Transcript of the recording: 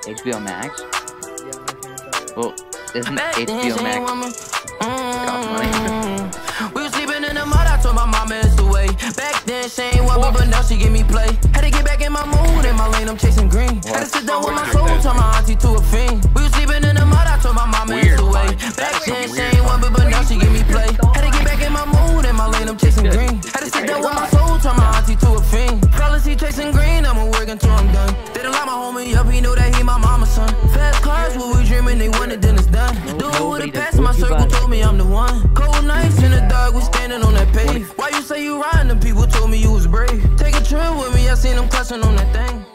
HBO Max? Yeah, my parents are. Well, isn't HBO Max cost money? We was sleeping in the mud, I told my mama it's the way. Back then she ain't want me, but now she give me play. Had to get back in my mood, in my lane I'm chasing green. Had to sit down with my soul, turn my auntie to a fiend. We was sleeping in the mud, I told my mama it's the way. Back then she ain't want me, but now she give me play. Had to get back in my mood, in my lane I'm chasing green. Had to sit down with my soul, turn my auntie to a fiend. Fellas, he chasing green, I'ma work until I'm done. They don't like my homie up, he know that he my mama's son. Fast cars, what we dreaming, they want it, then it's done. Do it with a pass, my circle told me I'm the one. Cold nights in the dark, we standing on that pave. Why you say you riding? Them people told me you was brave. Take a trip with me, I seen them clutching on that thing.